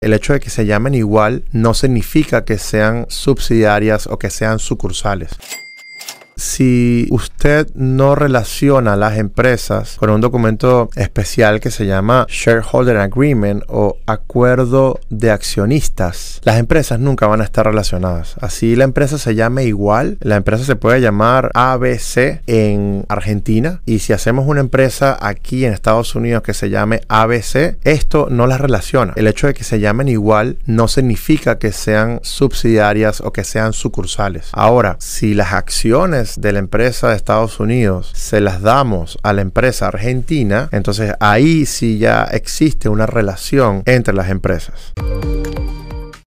El hecho de que se llamen igual no significa que sean subsidiarias o que sean sucursales. Si usted no relaciona las empresas con un documento especial que se llama Shareholder Agreement o Acuerdo de Accionistas, las empresas nunca van a estar relacionadas. Así la empresa se llame igual, la empresa se puede llamar ABC en Argentina, y si hacemos una empresa aquí en Estados Unidos que se llame ABC, esto no las relaciona. El hecho de que se llamen igual no significa que sean subsidiarias o que sean sucursales. Ahora, si las acciones de la empresa de Estados Unidos se las damos a la empresa argentina, entonces ahí sí ya existe una relación entre las empresas.